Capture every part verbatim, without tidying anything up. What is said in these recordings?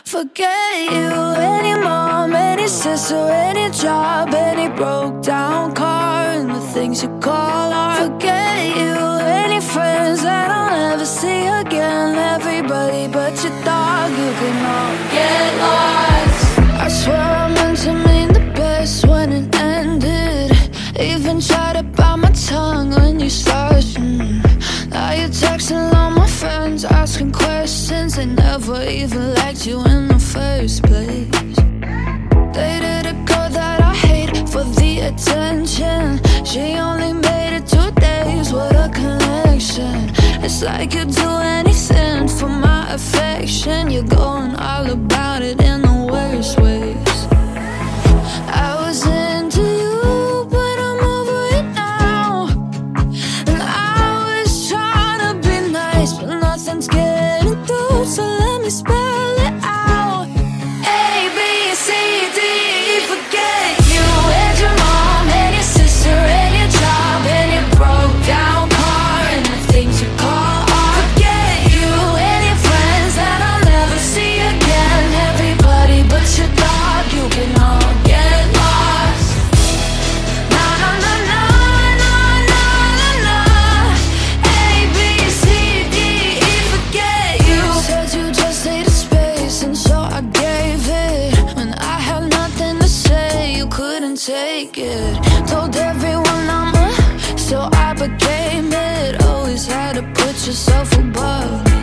Forget you, any mom, any sister, any job, any broke down car, and the things you call art. Forget you, any friends that I'll never see again. Everybody but your dog, you can all get lost. I swear I meant to mean the best when it ended. Even tried to bite my tongue when you started. mm. Now you're texting all my friends, asking questions. They never even liked you in the first place. Dated a girl that I hate for the attention. She only made it two days, what a connection. It's like you'd do anything for my affection. You're going all about it in the worst ways. I was into you, but I'm over it now. And I was trying to be nice, but nothing's getting through, so let me spell it out. A, B, C, D, E, forget you and your mom and your sister and your job and your broke down car and the things you call art. Forget you and your friends that I'll never see again. Everybody but your dog, you can all get lost. Na na na na na na na na. A, B, C, D, E, forget you. Said you just needed space, and so I gave it. When I had nothing to say, you couldn't take it. Told everyone I'm a, so I became it. Always had to put yourself above me.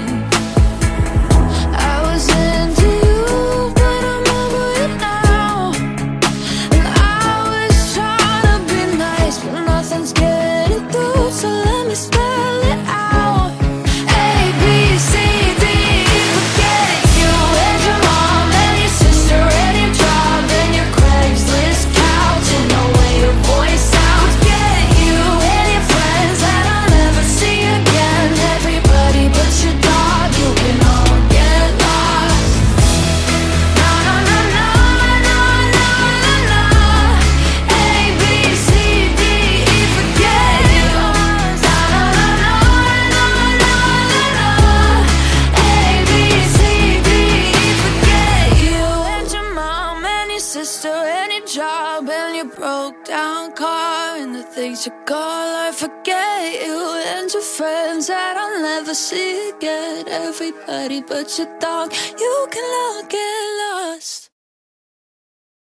I was into you, but I'm over it now. And I was trying to be nice, but nothing's getting through, so let me spell it out. A, B, C, D, E, forget you and your mom and your sister and your job and your Craigslist couch and the way your voice sounds. Forget you and your friends that I'll never see again. Everybody but your dog, you can all get lost. Na na na na na na na na. A, B, C, D, E, forget you. Na na na na na na na na. A, B, C, D, E, forget you and your mom and your sister and your job and your broke down car and the things you call art. Forget you and your friends that I'll never see again. Everybody but your dog, you can all get lost.